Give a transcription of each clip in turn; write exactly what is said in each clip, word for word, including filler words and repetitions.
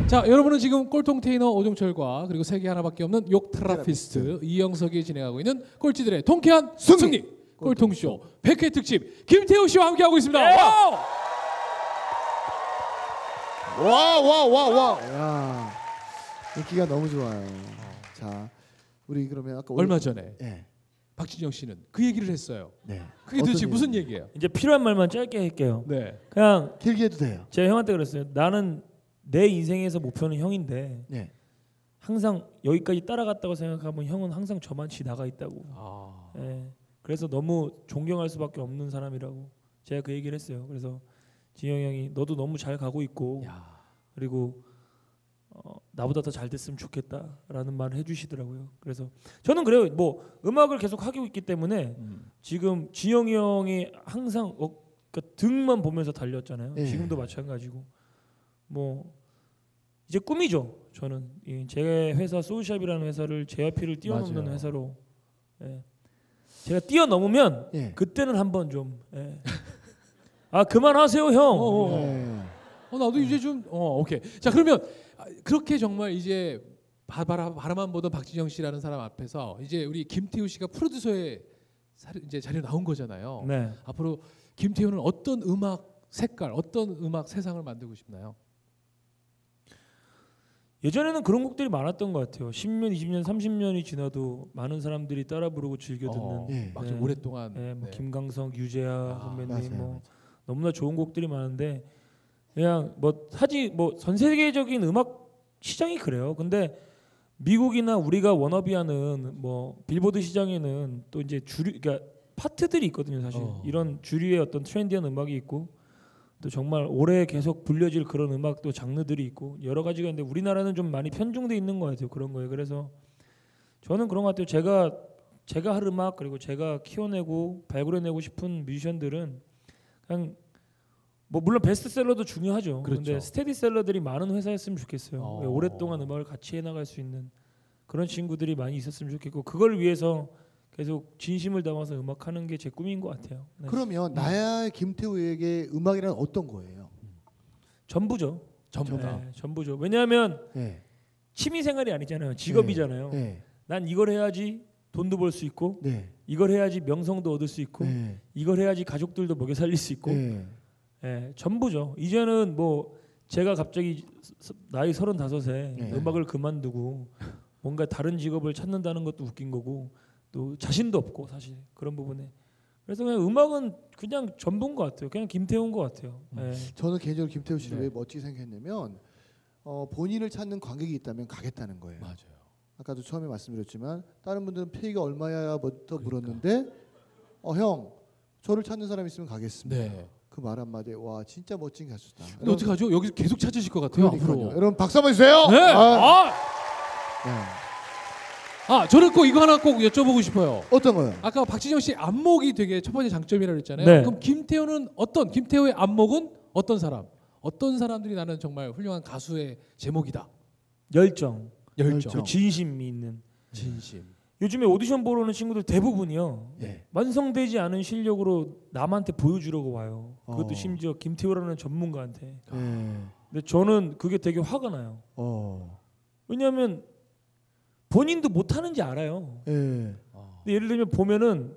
자, 여러분은 지금 꼴통 테이너 오종철과 그리고 세계 하나밖에 없는 욕 테라피스트 이영석이 진행하고 있는 꼴찌들의 통쾌한 승리, 승리. 꼴통쇼 백 회 특집 김태우 씨와 함께하고 있습니다. 네. 와! 와, 와, 와, 야, 인기가 너무 좋아요. 자, 우리 그러면 아까 얼마 전에 네. 박진영 씨는 그 얘기를 했어요. 네. 그게 도대체 무슨 얘기예요? 이제 필요한 말만 짧게 할게요. 네. 그냥 길게 해도 돼요. 제가 형한테 그랬어요. 나는 내 인생에서 목표는 형인데 네. 항상 여기까지 따라갔다고 생각하면 형은 항상 저만치 나가 있다고. 아. 예. 그래서 너무 존경할 수밖에 없는 사람이라고 제가 그 얘기를 했어요. 그래서 진영이 형이 너도 너무 잘 가고 있고 야. 그리고 어, 나보다 더 잘 됐으면 좋겠다라는 말을 해주시더라고요. 그래서 저는 그래요. 뭐 음악을 계속 하고 있기 때문에 음. 지금 진영이 형이 항상 어, 그러니까 등만 보면서 달렸잖아요. 예. 지금도 마찬가지고 뭐 이제 꿈이죠. 저는 이 제 회사 소울샵이라는 회사를 제이아이피를 뛰어넘는 맞아요. 회사로 예. 제가 뛰어넘으면 예. 그때는 한번 좀 예. 아 그만하세요 형. 어, 어. 네. 어, 나도 이제 좀 어, 오케이. 자, 그러면 그렇게 정말 이제 바라, 바라만 보던 박진영 씨라는 사람 앞에서 이제 우리 김태우 씨가 프로듀서의 자리, 이제 자리에 나온 거잖아요. 네. 앞으로 김태우는 어떤 음악 색깔, 어떤 음악 세상을 만들고 싶나요? 예전에는 그런 곡들이 많았던 것 같아요. 십 년, 이십 년, 삼십 년이 지나도 많은 사람들이 따라 부르고 즐겨 듣는. 어, 예. 막 네. 좀 오랫동안. 예, 뭐 네. 김광석, 유재하 아, 선배님 맞아요, 뭐 맞아요. 너무나 좋은 곡들이 많은데 그냥 뭐 사지 뭐 전 세계적인 음악 시장이 그래요. 근데 미국이나 우리가 워너비하는 뭐 빌보드 시장에는 또 이제 주류 그러니까 파트들이 있거든요. 사실 어. 이런 주류의 어떤 트렌디한 음악이 있고 또 정말 오래 계속 불려질 그런 음악도 장르들이 있고 여러 가지가 있는데 우리나라는 좀 많이 편중돼 있는 것 같아요. 그런 거예요. 그래서 저는 그런 것 같아요. 제가 제가 할 음악 그리고 제가 키워내고 발굴해내고 싶은 뮤지션들은 그냥 뭐 물론 베스트셀러도 중요하죠. 그렇죠. 근데 스테디셀러들이 많은 회사였으면 좋겠어요. 어. 오랫동안 음악을 같이 해나갈 수 있는 그런 친구들이 많이 있었으면 좋겠고 그걸 위해서 계속 진심을 담아서 음악하는 게 제 꿈인 것 같아요. 네. 그러면 나의 김태우에게 음악이란 어떤 거예요? 전부죠. 전부다. 네, 전부죠. 왜냐하면 네. 취미 생활이 아니잖아요. 직업이잖아요. 네. 난 이걸 해야지 돈도 벌 수 있고 네. 이걸 해야지 명성도 얻을 수 있고 네. 이걸 해야지 가족들도 먹여 살릴 수 있고 네. 예, 전부죠. 이제는 뭐 제가 갑자기 서- 나이 서른다섯에 네. 음악을 그만두고 뭔가 다른 직업을 찾는다는 것도 웃긴 거고 또 자신도 없고 사실 그런 부분에 그래서 그냥 음악은 그냥 전부인 것 같아요. 그냥 김태우인 것 같아요. 예. 저는 개인적으로 김태우 씨를 네. 왜 멋지게 생각했냐면 어, 본인을 찾는 관객이 있다면 가겠다는 거예요. 맞아요. 아까도 처음에 말씀드렸지만 다른 분들은 페이가 얼마야부터 물었는데 어, 형 저를 찾는 사람 있으면 가겠습니다. 네. 그 말 한마디에 와 진짜 멋진 가수다. 근데 어떻게 하죠? 여기서 계속 찾으실 것 같아요. 그러니까요. 앞으로. 여러분 박수 한번 주세요. 네. 아, 아, 네. 아, 저는 꼭 이거 하나 꼭 여쭤보고 싶어요. 어떤 거요? 아까 박진영 씨 안목이 되게 첫 번째 장점이라고 그랬잖아요. 네. 그럼 김태우는 어떤 김태우의 안목은 어떤 사람? 어떤 사람들이 나는 정말 훌륭한 가수의 제목이다. 열정, 열정, 열정. 진심이 있는. 진심. 요즘에 오디션 보러 오는 친구들 대부분이요. 네. 완성되지 않은 실력으로 남한테 보여주려고 와요. 그것도 어. 심지어 김태우라는 전문가한테. 네. 근데 저는 그게 되게 화가 나요. 어. 왜냐하면 본인도 못하는지 알아요. 네. 근데 예를 들면 보면은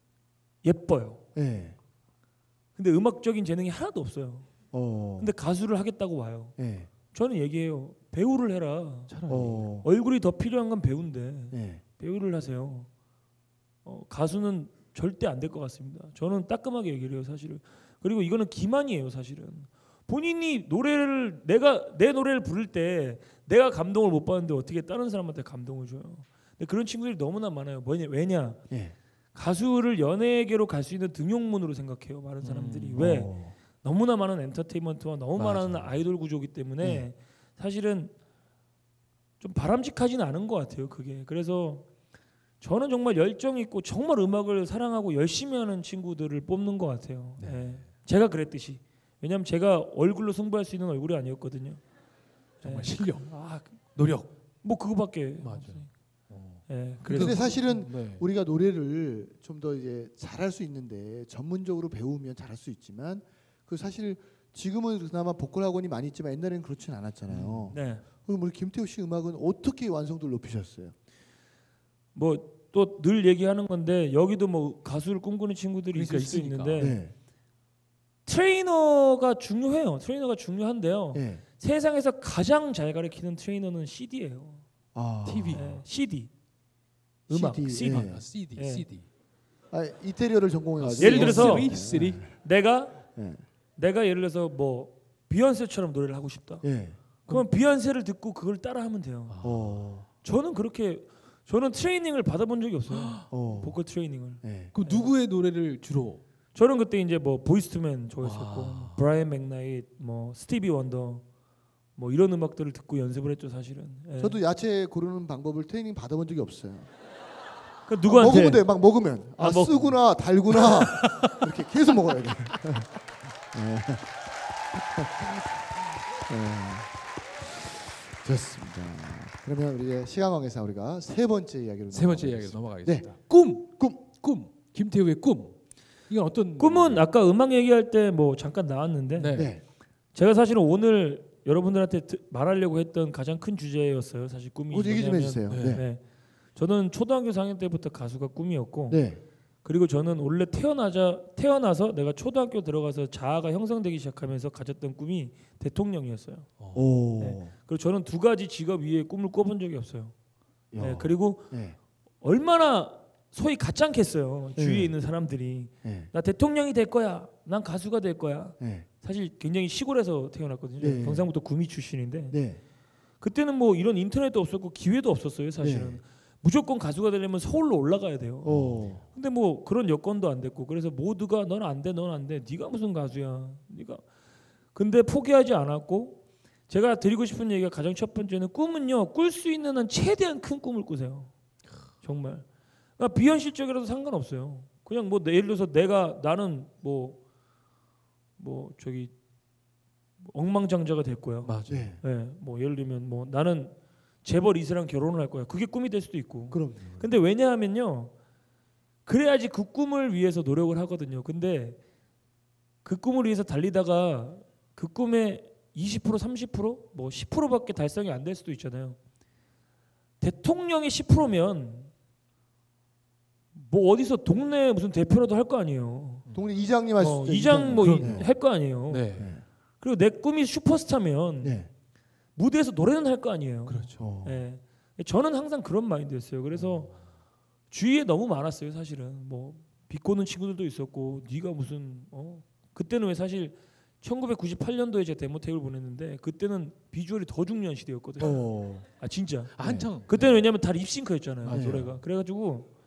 예뻐요. 네. 근데 음악적인 재능이 하나도 없어요. 어. 근데 가수를 하겠다고 와요. 네. 저는 얘기해요. 배우를 해라. 차라리. 어. 얼굴이 더 필요한 건 배우인데 네. 배우를 하세요. 어, 가수는 절대 안 될 것 같습니다. 저는 따끔하게 얘기를 해요, 사실은. 그리고 이거는 기만이에요, 사실은. 본인이 노래를 내가 내 노래를 부를 때 내가 감동을 못 받는데 어떻게 다른 사람한테 감동을 줘요? 근데 그런 친구들이 너무나 많아요. 뭐냐, 왜냐? 네. 가수를 연예계로 갈 수 있는 등용문으로 생각해요, 많은 사람들이. 왜? 어. 너무나 많은 엔터테인먼트와 너무 맞아요. 많은 아이돌 구조기 때문에 네. 사실은 좀 바람직하지는 않은 것 같아요. 그게. 그래서 저는 정말 열정 있고 정말 음악을 사랑하고 열심히 하는 친구들을 뽑는 것 같아요. 네. 예. 제가 그랬듯이. 왜냐하면 제가 얼굴로 승부할 수 있는 얼굴이 아니었거든요. 정말 예. 실력, 아, 노력. 뭐 그거밖에. 맞아요. 없어요. 어. 예. 근데 그래서 사실은 네. 우리가 노래를 좀 더 이제 잘할 수 있는데 전문적으로 배우면 잘할 수 있지만 그 사실 지금은 그나마 보컬 학원이 많이 있지만 옛날에는 그렇진 않았잖아요. 네. 그럼 우리 김태우 씨 음악은 어떻게 완성도를 높이셨어요? 뭐 또 늘 얘기하는 건데 여기도 뭐 가수를 꿈꾸는 친구들이 그러니까 있을 수 있으니까. 있는데 네. 트레이너가 중요해요. 트레이너가 중요한데요. 네. 세상에서 가장 잘 가르치는 트레이너는 씨디예요. 아, 티비. 네. 씨디. 음악, 씨디. 씨디. 예. 아, 씨디, 예. 씨디. 아, 이태리어를 전공해가지고. 예를 들어서 쓰리, 쓰리. 내가 네. 내가 예를 들어서 뭐 비욘세처럼 노래를 하고 싶다. 예. 그럼 비욘세를 듣고 그걸 따라하면 돼요. 어. 저는 그렇게 저는 트레이닝을 받아본 적이 없어요. 어. 보컬 트레이닝을. 네. 그럼 누구의 노래를 주로? 저는 그때 이제 뭐 보이스투맨 좋아했었고 와. 브라이언 맥나잇, 뭐 스티비 원더 뭐 이런 음악들을 듣고 연습을 했죠 사실은. 예. 저도 야채 고르는 방법을 트레이닝 받아본 적이 없어요. 그 아, 누구한테 먹으면 돼. 막 먹으면. 아, 아, 먹- 쓰구나, 달구나. 이렇게 계속 먹어야 돼. 네. 네. 좋습니다. 그러면 우리 이제 시간관계상 우리가 세 번째 이야기로 세 번째 넘어가겠습니다. 이야기로 넘어가겠습니다. 네. 꿈, 꿈. 꿈. 김태우의 꿈. 이건 어떤 꿈은 아까 음악 얘기할 때 뭐 잠깐 나왔는데 네. 네. 제가 사실은 오늘 여러분들한테 드- 말하려고 했던 가장 큰 주제였어요. 사실 꿈이 어, 얘기 좀 뭐냐면, 해주세요. 네. 네. 네. 저는 초등학교 사 학년 때부터 가수가 꿈이었고 네. 그리고 저는 원래 태어나자 태어나서 내가 초등학교 들어가서 자아가 형성되기 시작하면서 가졌던 꿈이 대통령이었어요. 오. 네. 그리고 저는 두 가지 직업 위에 꿈을 꿔본 적이 없어요. 야. 네. 그리고 네. 얼마나 소위 가짜겠어요. 네. 주위에 있는 사람들이 네. 나 대통령이 될 거야. 난 가수가 될 거야. 네. 사실 굉장히 시골에서 태어났거든요. 네. 경상북도 구미 출신인데 네. 그때는 뭐 이런 인터넷도 없었고 기회도 없었어요. 사실은 네. 무조건 가수가 되려면 서울로 올라가야 돼요. 오. 근데 뭐 그런 여건도 안 됐고 그래서 모두가 넌 안 돼, 넌 안 돼. 네가 무슨 가수야. 네가. 근데 포기하지 않았고 제가 드리고 싶은 얘기가 가장 첫 번째는 꿈은요. 꿀 수 있는 한 최대한 큰 꿈을 꾸세요. 정말. 그러니까 비현실적이라도 상관없어요. 그냥 뭐 예를 들어서 내가 나는 뭐 뭐 저기 엉망장자가 될 거야. 맞아. 네. 예, 뭐 예를 들면 뭐 나는 재벌 이세랑 결혼을 할 거야. 그게 꿈이 될 수도 있고. 그럼. 근데 왜냐하면요. 그래야지 그 꿈을 위해서 노력을 하거든요. 근데 그 꿈을 위해서 달리다가 그 꿈의 이십 퍼센트 삼십 퍼센트 뭐 십 퍼센트밖에 달성이 안 될 수도 있잖아요. 대통령이 십 퍼센트면 뭐 어디서 동네 무슨 대표라도 할 거 아니에요. 동네 이장님 할 어, 수도 이장 뭐 그럼요. 할 거 아니에요. 네. 네. 그리고 내 꿈이 슈퍼스타면 네. 무대에서 노래는 할 거 아니에요. 그렇죠. 어. 예. 저는 항상 그런 마인드였어요. 그래서 주위에 너무 많았어요. 사실은 뭐 비꼬는 친구들도 있었고 네가 무슨 어 그때는 왜 사실 천구백구십팔 년도에 제가 데모 테이프를 보냈는데 그때는 비주얼이 더 중요한 시대였거든요. 어. 아 진짜. 아, 한창. 그때는 왜냐면 다 립싱크였잖아요. 맞아요. 노래가. 그래가지고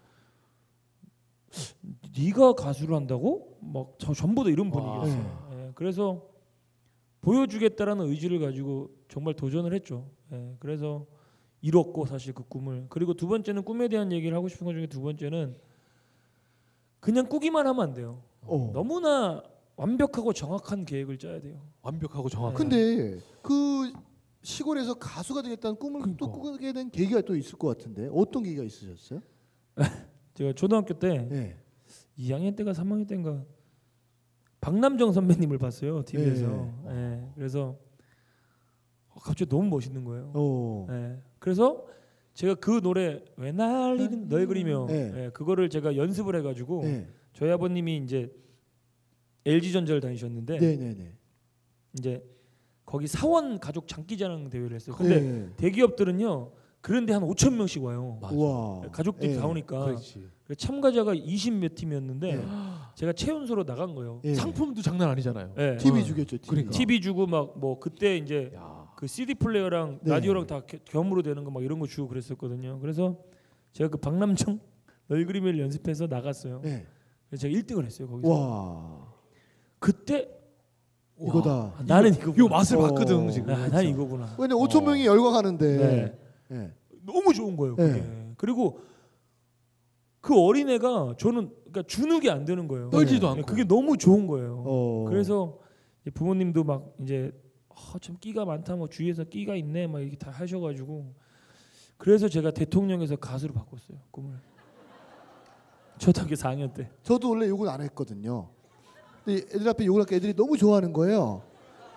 네가 가수를 한다고 막 저- 전부 다 이런 와. 분위기였어요. 예. 그래서 보여주겠다라는 의지를 가지고 정말 도전을 했죠. 예. 그래서 이뤘고 사실 그 꿈을. 그리고 두 번째는 꿈에 대한 얘기를 하고 싶은 것 중에 두 번째는 그냥 꾸기만 하면 안 돼요. 어. 너무나 완벽하고 정확한 계획을 짜야 돼요. 완벽하고 정확한. 근데 그 시골에서 가수가 되겠다는 꿈을 그러니까. 또 꾸게 된 계기가 또 있을 것 같은데 어떤 계기가 있으셨어요? 제가 초등학교 때 네. 이 학년 때가 삼 학년 때인가 박남정 선배님을 봤어요 티비에서. 네. 예, 그래서 갑자기 너무 멋있는 거예요. 어. 예, 그래서 제가 그 노래 왜 날리는 너의 그리며 네. 예, 그거를 제가 연습을 해가지고 네. 저희 아버님이 이제 엘지전자를 다니셨는데 네, 네, 네. 이제 거기 사원 가족 장기자랑 대회를 했어요. 근데 네. 대기업들은요 그런데 한 오천 명씩 와요. 맞아. 우와. 가족들이 네. 다 오니까 그렇지. 그래서 참가자가 이십 몇 팀이었는데 네. 제가 최연소로 나간 거예요. 네. 상품도 장난 아니잖아요. 예. 티비 어. 주겠죠. 티비. 그러니까. 티비 주고 막 뭐 그때 이제 야. 그 씨디 플레이어랑 네. 라디오랑 다 겨- 겸으로 되는 거 막 이런 거 주고 그랬었거든요. 그래서 제가 그 박남정 널 그림을 연습해서 나갔어요. 네. 그래서 제가 일 등을 했어요 거기서. 와. 그때 이거다. 아, 나는 이거 요 맛을 어. 봤거든 지금. 아, 난 이거구나. 왜냐 오천 명이 열광하는데. 네. 네. 너무 좋은 거예요. 그게. 네. 그리고 그 어린애가 저는 그러니까 주눅이 안 되는 거예요. 떨지도 네. 않고. 그게 너무 좋은 거예요. 어. 그래서 이제 부모님도 막 이제 어, 참 끼가 많다 뭐 주위에서 끼가 있네 막 이렇게 다 하셔가지고 그래서 제가 대통령에서 가수로 바꿨어요 꿈을. 초등학교 사 학년 때. 저도 원래 욕을 안 했거든요. 근데 애들 앞에 욕을 하니까 애들이 너무 좋아하는 거예요.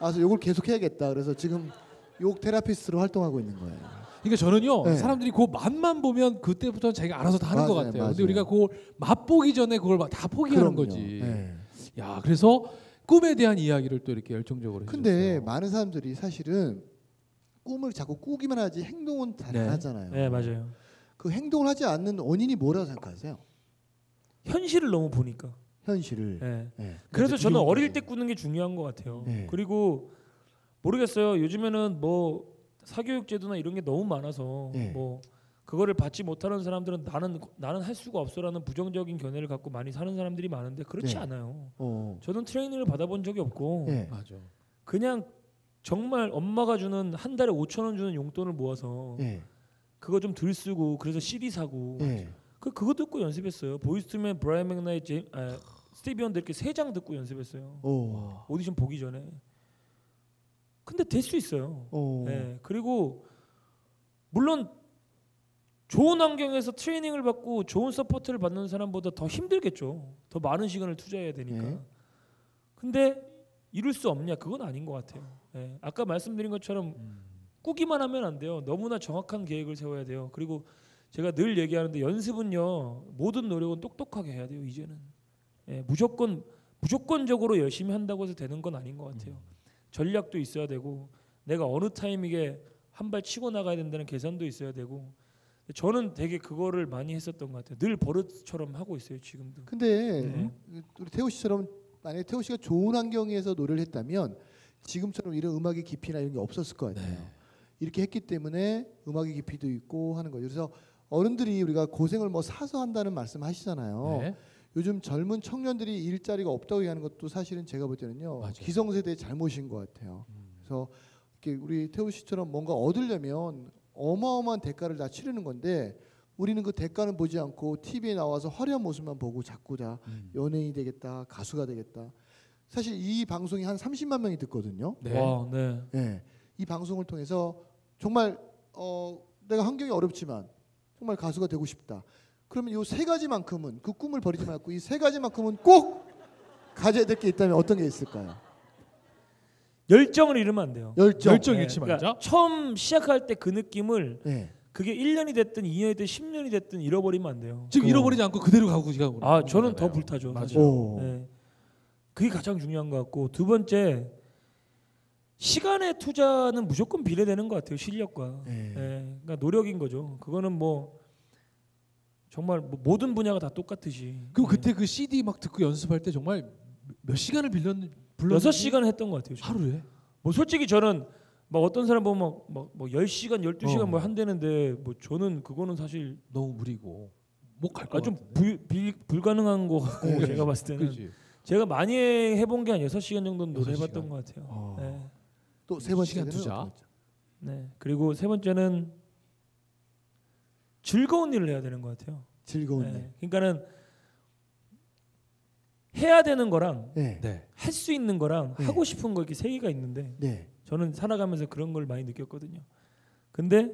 아, 그래서 요걸 계속 해야겠다. 그래서 지금 욕 테라피스트로 활동하고 있는 거예요. 그러니까 저는요 네. 사람들이 그 맛만 보면 그때부터 자기가 알아서 다 하는 맞아요, 것 같아요. 맞아요. 근데 우리가 그걸 맛보기 전에 그걸 다 포기하는 그럼요. 거지. 네. 야 그래서 꿈에 대한 이야기를 또 이렇게 열정적으로 근데 해주셨어요. 많은 사람들이 사실은 꿈을 자꾸 꾸기만 하지 행동은 잘 안 네. 하잖아요. 네, 맞아요. 그 행동을 하지 않는 원인이 뭐라고 생각하세요? 현실을 너무 보니까. 현실을. 네. 네. 그래서 이제 저는 두려운 어릴 거죠. 때 꾸는 게 중요한 것 같아요. 네. 그리고 모르겠어요. 요즘에는 뭐 사교육 제도나 이런 게 너무 많아서 네. 뭐 그거를 받지 못하는 사람들은 나는 나는 할 수가 없어라는 부정적인 견해를 갖고 많이 사는 사람들이 많은데 그렇지 네. 않아요. 어. 저는 트레이닝을 받아본 적이 없고 네. 맞아. 그냥 정말 엄마가 주는 한 달에 오천 원 주는 용돈을 모아서 네. 그거 좀 들 쓰고 그래서 씨디 사고 네. 그 그거 듣고 연습했어요. 보이스투맨, 브라이언 맥나이트, 제임, 아, 스티비 원더 이렇게 세 장 듣고 연습했어요. 오. 오디션 보기 전에. 근데 될 수 있어요. 오. 네. 그리고 물론 좋은 환경에서 트레이닝을 받고 좋은 서포트를 받는 사람보다 더 힘들겠죠. 더 많은 시간을 투자해야 되니까. 네. 근데 이룰 수 없냐? 그건 아닌 것 같아요. 네. 아까 말씀드린 것처럼 음. 꾸기만 하면 안 돼요. 너무나 정확한 계획을 세워야 돼요. 그리고 제가 늘 얘기하는데 연습은요 모든 노력은 똑똑하게 해야 돼요. 이제는 예, 무조건 무조건적으로 열심히 한다고 해서 되는 건 아닌 것 같아요. 전략도 있어야 되고 내가 어느 타이밍에 한 발 치고 나가야 된다는 계산도 있어야 되고 저는 되게 그거를 많이 했었던 것 같아요. 늘 버릇처럼 하고 있어요 지금도. 근데 네. 우리 태호 씨처럼 만약에 태호 씨가 좋은 환경에서 노래를 했다면 지금처럼 이런 음악의 깊이나 이런 게 없었을 것 같아요. 네. 이렇게 했기 때문에 음악의 깊이도 있고 하는 거죠. 그래서 어른들이 우리가 고생을 뭐 사서 한다는 말씀 하시잖아요. 네. 요즘 젊은 청년들이 일자리가 없다고 얘기하는 것도 사실은 제가 볼 때는요 맞아요. 기성세대의 잘못인 것 같아요. 음. 그래서 이렇게 우리 태우 씨처럼 뭔가 얻으려면 어마어마한 대가를 다 치르는 건데 우리는 그 대가는 보지 않고 티비에 나와서 화려한 모습만 보고 자꾸 다 음. 연예인이 되겠다, 가수가 되겠다. 사실 이 방송이 한 삼십만 명이 듣거든요. 네. 와, 네. 네. 이 방송을 통해서 정말 어, 내가 환경이 어렵지만 정말 가수가 되고 싶다. 그러면 이 세 가지만큼은 그 꿈을 버리지 말고 이 세 가지만큼은 꼭 가져야 될 게 있다면 어떤 게 있을까요? 열정을 잃으면 안 돼요. 열정. 열정 네, 잃지 그러니까 말자. 처음 시작할 때 그 느낌을 네. 그게 일 년이 됐든 이 년이 됐든 십 년이 됐든 잃어버리면 안 돼요. 지금 어. 잃어버리지 않고 그대로 가고 지금. 아 저는 더 불타죠. 맞아요. 사실. 오. 네. 그게 가장 중요한 것 같고 두 번째 시간의 투자는 무조건 비례되는 것 같아요. 실력과. 네. 네. 그러니까 노력인 거죠. 그거는 뭐 정말 뭐 모든 분야가 다 똑같듯이. 그리고 네. 그때 그 씨디 막 듣고 연습할 때 정말 몇 시간을 빌렸 불렀는지 여섯 시간 했던 것 같아요. 저는. 하루에. 뭐 솔직히 저는 막 어떤 사람 보면 막뭐 열 시간, 열두 시간 어. 뭐 한다는데 뭐 저는 그거는 사실 너무 무리고 못 갈 것 아, 좀 같은데. 불, 불가능한 거 같고 네. 제가 봤을 때는 그렇지. 제가 많이 해본 게 한 여섯 시간 정도는 노래 여섯 해봤던 시간. 것 같아요. 어. 네. 또 세 번째는 시간 투자. 어떤 거죠? 네. 그리고 세 번째는 즐거운 일을 해야 되는 것 같아요. 즐거운 네. 일. 그러니까는 해야 되는 거랑 네. 네. 할 수 있는 거랑 네. 하고 싶은 거 이렇게 세 개가 있는데 네. 저는 살아가면서 그런 걸 많이 느꼈거든요. 근데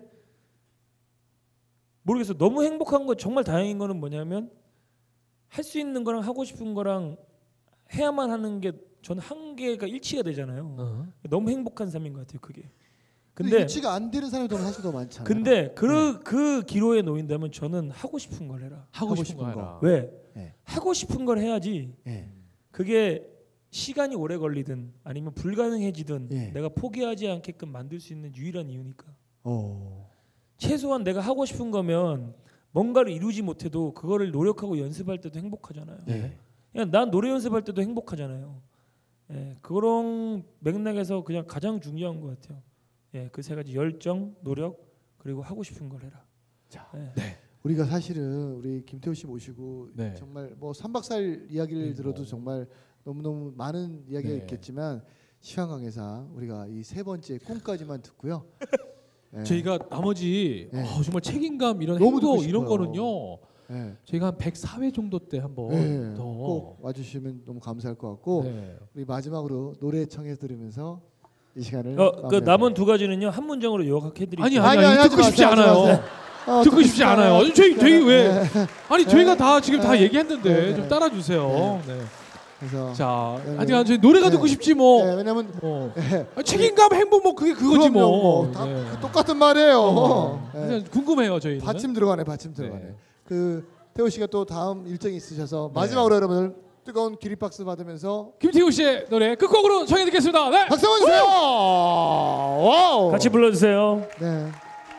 모르겠어요. 너무 행복한 거 정말 다행인 거는 뭐냐면 할 수 있는 거랑 하고 싶은 거랑 해야만 하는 게 저는 한계가 일치가 되잖아요. 어. 너무 행복한 삶인 것 같아요. 그게. 근데 근데 일치가 안 되는 사람이 더 사실 더 많잖아요. 근데 그 네. 그 기로에 놓인다면 저는 하고 싶은 걸 해라. 하고, 하고 싶은 거 싶은 거. 해라. 왜? 네. 하고 싶은 걸 해야지. 네. 그게 시간이 오래 걸리든 아니면 불가능해지든 예. 내가 포기하지 않게끔 만들 수 있는 유일한 이유니까. 어. 최소한 내가 하고 싶은 거면 뭔가를 이루지 못해도 그거를 노력하고 연습할 때도 행복하잖아요. 네. 그냥 난 노래 연습할 때도 행복하잖아요. 예, 그런 맥락에서 그냥 가장 중요한 것 같아요. 예, 그 세 가지 열정, 노력 그리고 하고 싶은 걸 해라. 자, 예. 네. 우리가 사실은 우리 김태우 씨 모시고 네. 정말 뭐 삼 박 사 일 이야기를 네, 들어도 뭐. 정말 너무너무 많은 이야기가 네. 있겠지만 시황강에서 우리가 이 세 번째 꿈까지만 듣고요. 네. 저희가 나머지 네. 어, 정말 책임감 이런 너무 행동 듣고 이런 싶어요. 거는요. 네. 저희가 한 백사 회 정도 때 한번 네. 더 꼭 와주시면 너무 감사할 것 같고 네. 우리 마지막으로 노래 청해 들으면서 이 시간을 어, 그 마무리할게요. 남은 두 가지는요 한 문장으로 요약해드릴게요. 아니 아니, 아니 아니, 아니 하지 듣고 싶지 마세요, 하지 않아요. 마세요. 어, 듣고 싶지 않아요. 아니, 저희 저희 왜? 아니 네. 저희가 다 지금 다 네. 얘기했는데 네. 좀 따라주세요. 네. 그래서 자, 네, 하여튼 저희 노래가 네. 듣고 싶지 뭐. 네, 왜냐면 어. 네. 아, 책임감, 행복 뭐 그게 그거지 그럼요, 뭐. 뭐 다 네. 똑같은 말이에요. 어. 네. 그냥 궁금해요 저희는. 받침 들어가네, 받침 들어가네. 네. 그 태호 씨가 또 다음 일정이 있으셔서 마지막으로 여러분들 뜨거운 기립박수 받으면서 김태우 씨의 노래 끝곡으로 청해 듣겠습니다. 네. 박수 한번 주세요. 와우. 같이 불러주세요. 네.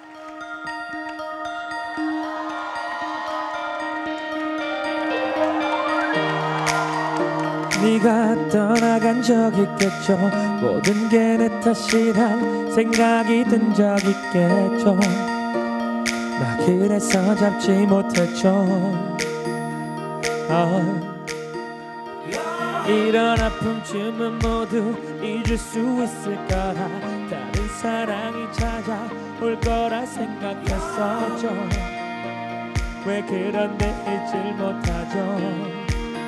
네가 떠나간 적 있겠죠. 모든 게 내 탓이란 생각이 든 적 있겠죠. 나 그래서 잡지 못했죠. 아. 이런 아픔쯤은 모두 잊을 수 있을 거라 다른 사랑이 찾아올 거라 생각했었죠. 왜 그런데 잊질 못하죠.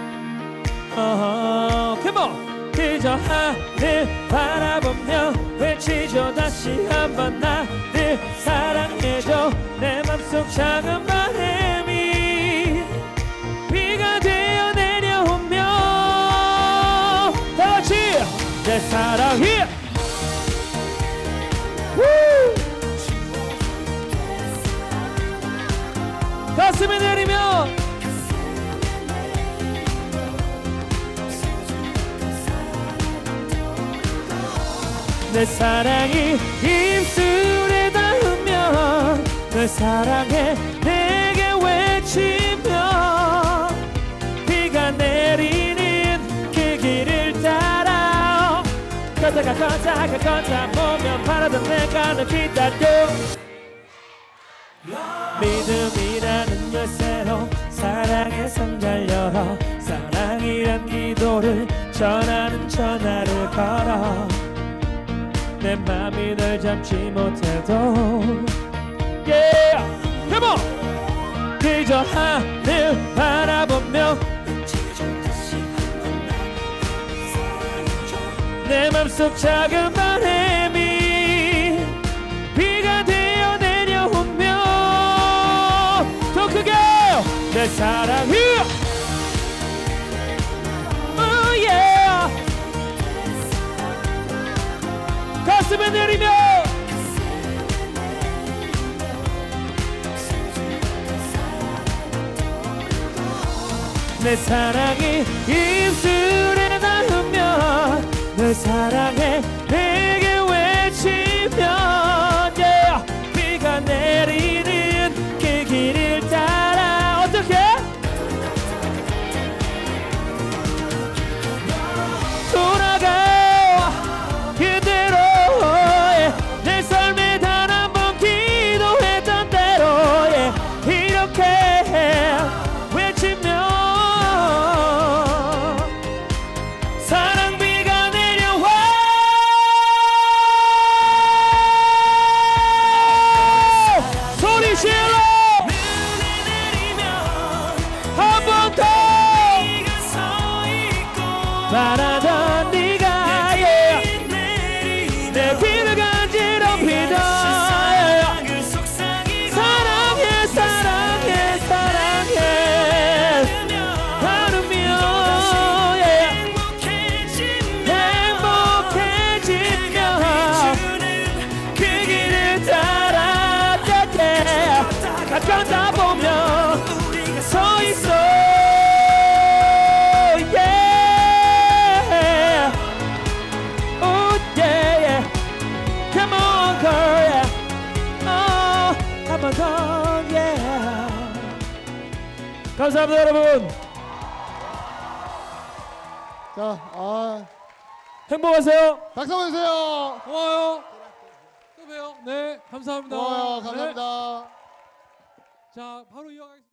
어허, come on. 그저 하늘 바라보며 외치죠. 다시 한번 나를 사랑해줘. 내 맘속 작은 바람이 비가 되어 내려오며 다같이 내 사랑이 가슴에 내리며 내 사랑이 입술에 닿으면 널 사랑해 내게 외치며 비가 내리는 그 길을 따라 걷다가 걷다가 걷다 보면 바라던 내가 널 기다려 믿음이라는 열쇠로 사랑의 상자를 열어 사랑이란 기도를 전하는 전화를 걸어 내 맘이 널 잡지 못해도 yeah! Come on! 그저 하늘 바라보며 내 맘속 작은 바람이 비가 되어 내려오며 더 크게 내 사랑이 oh yeah! 가슴에 내리며 내 사랑이 입술에 닿으면 널 사랑해 내게 외치면 yeah. 비가 내리는 그 길을 따라 어떻게 돌아가 그대로 내 삶에 단 한 번 기도했던 대로 yeah. 이렇게 외치며 사랑비가 내려와 소리 질러 한 번 더 바라던 네가 yeah. 내 귀를 간지럽히던 사랑해 사랑해 사랑해 하루며 yeah. 행복해지며 그 길을 따라 가까다 보면 서 있어 yeah. Oh yeah. Come on girl yeah. Oh, 한 번 더 yeah. 감사합니다 여러분. 자, 아, 행복하세요. 박수 한번 주세요. 고마워요. 또 봬요. 네, 감사합니다. 고마워요. 네. 감사합니다. 자, 바로 이어가겠습니다.